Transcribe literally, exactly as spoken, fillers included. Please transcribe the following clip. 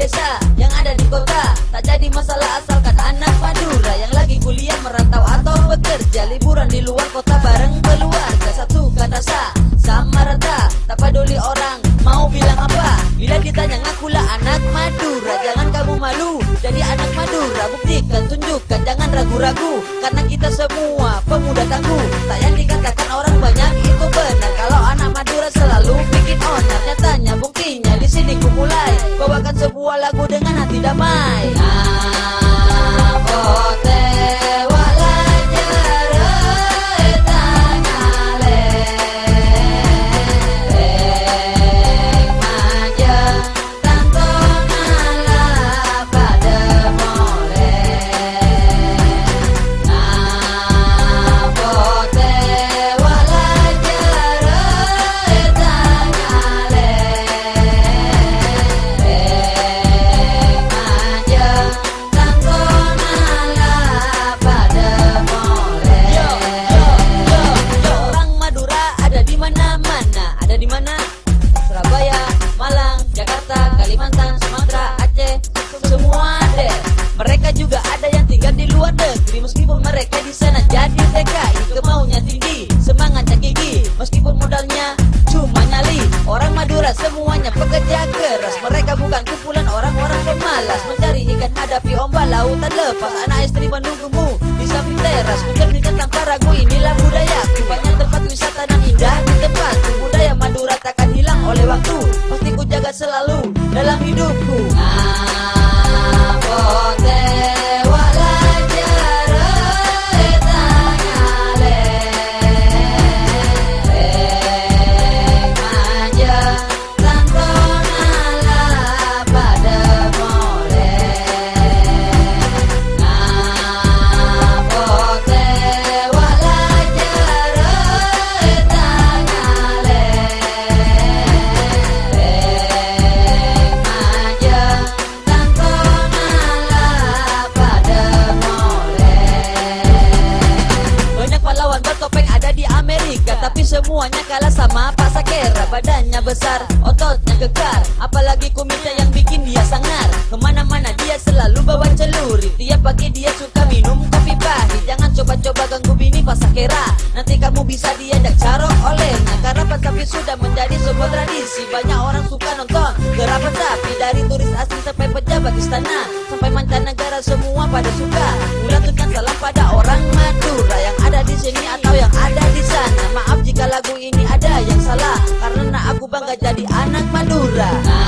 desa, yang ada di kota. Tak jadi masalah asalkan anak Madura yang lagi kuliah, merantau atau bekerja, liburan di luar kota bareng keluarga. Satu kata sa, sama rata, tak peduli orang mau bilang apa. Bila ditanya ngakulah anak Madura, jangan kamu malu jadi anak Madura. Buktikan, tunjukkan, jangan ragu-ragu, karena kita semua pemuda tangguh. Tak yang dikatakan orang banyak itu benar, kalau anak Madura selalu bikin onar. Nyatanya buktinya di sini ku mulai bawakan sebuah lagu dengan hati damai. Napote Surabaya, Malang, Jakarta, Kalimantan, Sumatera, Aceh, semua deh. Mereka juga ada yang tinggal di luar negeri, meskipun mereka di sana jadi T K I. Kemaunya tinggi, semangatnya gigi, meskipun modalnya cuma nyali. Orang Madura semuanya pekerja keras, mereka bukan kumpulan orang-orang pemalas. Mencari ikan hadapi ombak lautan lepas, anak istri menunggumu di samping teras. Kucernikan tanpa ragu, inilah budayaku. Banyak tempat wisata dan indah di tempatku. Budaya Madura takkan hilang oleh waktu, pasti ku jaga selalu dalam hidupku. Napote Amerika, tapi semuanya kalah sama Pak Sakera. Badannya besar, ototnya kekar, apalagi kumisnya yang bikin dia sangar. Kemana-mana dia selalu bawa celurit, tiap pagi dia suka minum kopi pahit. Jangan coba-coba ganggu bini Pak Sakera, nanti kamu bisa diajak carok olehnya. Karapan sapi sudah menjadi sebuah tradisi, banyak orang suka nonton karapan sapi. Dari turis asing sampai pejabat istana, sampai mancanegara semua pada suka. Ulatkan salam pada orang Madura yang ada di sini atau yang ada di sana. Maaf jika lagu ini ada yang salah, karena aku bangga jadi anak Madura.